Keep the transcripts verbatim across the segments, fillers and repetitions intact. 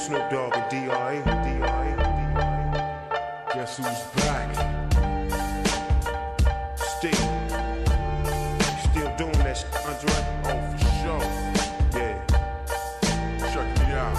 Snoop Dogg and D R E, D R E, D R E. Guess who's back? Still, you still doing that shit, Andre? Oh, for sure. Yeah. Check me out.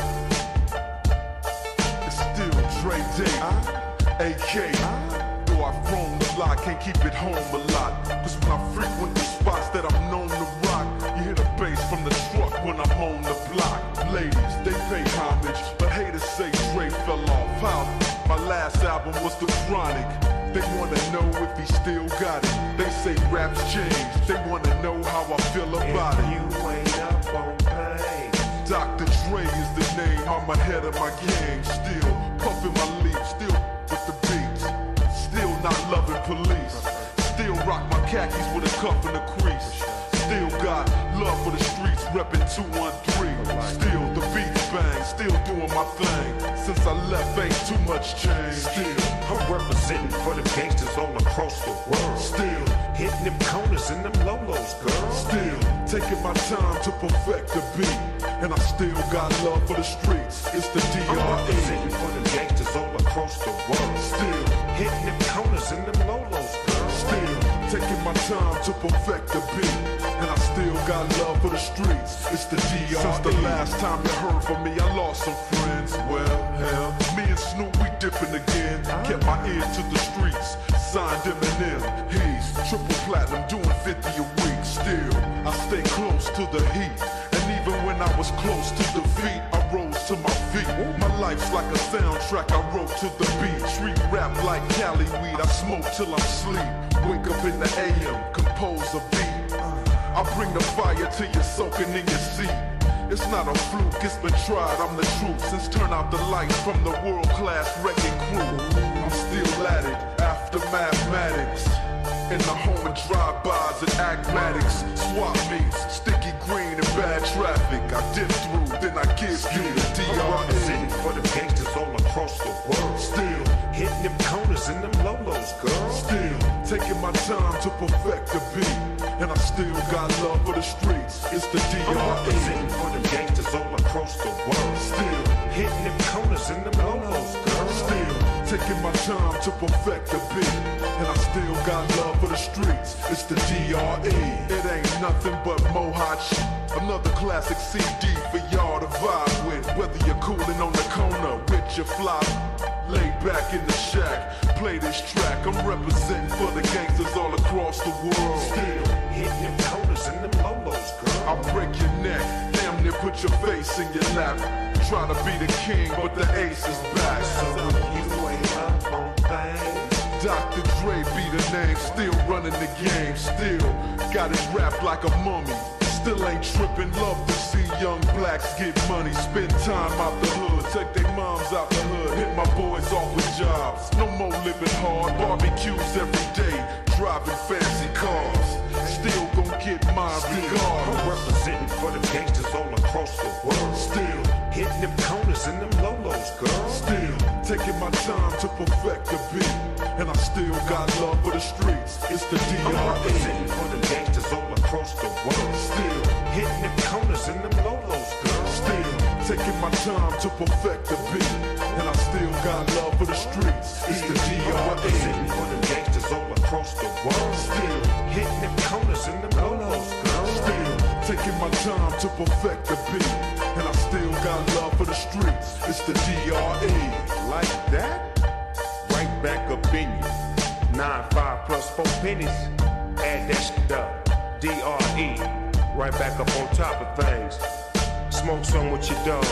It's still Dre Day, uh, A K. Uh, Though I've grown a lot, can't keep it home a lot. Cause when I frequent the spots that I'm known to rock, you hear the bass from the truck when I'm on the block. Ladies, they pay homage, but haters say Dre fell off. How? My last album was The Chronic. They wanna know if he still got it. They say rap's changed. They wanna know how I feel about if it. You ain't up on pain. Doctor Dre is the name. I'm ahead of my game. Still puffin' my leaf. Still with the beats. Still not loving police. Still rock my khakis with a cuff and a crease. Still got love for the streets, reppin' two one three. Still the beats bang, still doing my thing. Since I left, ain't too much change. Still, I'm representing for the gangsters all across the world. Still, hitting them corners and them lolos, girl. Still, taking my time to perfect the beat. And I still got love for the streets. It's the D R E. I'm representing for the gangsters all across the world. Still, hitting them corners and them lolos, girl. Still, taking my time to perfect the beat. And I still got love for the streets. It's the D R E. Since the last time you heard from me, I lost some friends. Well, hell, me and Snoop, we dipping again. Kept my ear to the streets. Signed Eminem. He's triple platinum, doing fifty a week. Still, I stay close to the heat. And even when I was close to defeat, I rose to my feet. My life's like a soundtrack I wrote to the beat. Street rap like Cali weed. I smoke till I'm asleep. Wake up in the A M, compose a beat. I bring the fire till you're soaking in your seat. It's not a fluke, it's been tried, I'm the truth. Since turn out the lights from the world-class wrecking crew, I'm still at it, after mathematics. In the home of drive-bys and acmatics. Swap meets, sticky green and bad traffic. I dip through, then I give you the D R E. I'm representing for the gangsters all across the world. Still, hitting them corners and them lolos, girl. Still, taking my time to perfect the beat. And I still got love for the streets. It's the D R E. I'm representing for the gangsters all across the world. Still, hitting them corners and them lolos, girl. Still, taking my time to perfect the beat. And I still got love for the streets. It's the D R E. It ain't nothing but mohawk shit. Another classic C D for y'all to vibe with. Whether you're coolin' on the corner with your fly, lay back in the shack, play this track. I'm representing for the gangsters all across the world. Still hitting them corners and them lolos, girl. I'll break your neck, damn near put your face in your lap. Try to be the king, but the ace is back. So you ain't up on things. Doctor Dre be the name, still running the game. Still got it wrapped like a mummy. Still ain't trippin', love to see young blacks get money. Spend time out the hood, take their moms out the hood. Hit my boys off with jobs, no more living hard. Barbecues every day, driving fancy cars. Still gon' get my regard. I'm representing for the gangsters all across the world. Still hitting them corners and them lolos, girl. Still taking my time to perfect the beat. And I still got love for the streets. It's the D R E. I'm representing for the gangsters all across the world. Still hitting them corners and them lolos, girl. Still taking my time to perfect the beat. And I still got love for the streets. It's the D R E. I'm representing for the gangsters all across the world. Still hitting them corners and them lolos, girl. Still taking my time to perfect the beat. And I still got love for the streets. It's the D R E. Like that? Right back up in you. Nine, five plus four pennies. Add that shit up. D R E. Right back up on top of things. Smoke some with your dog.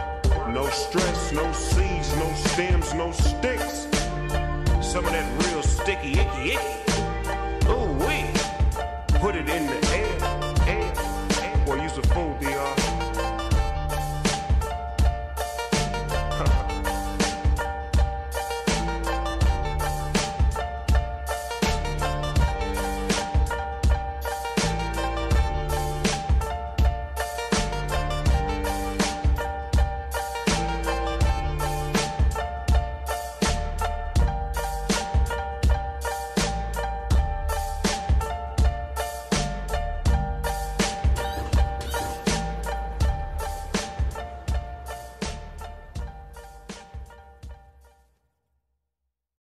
No stress, no seeds, no stems, no sticks. Some of that real sticky, icky, icky. Ooh wee. Put it in there.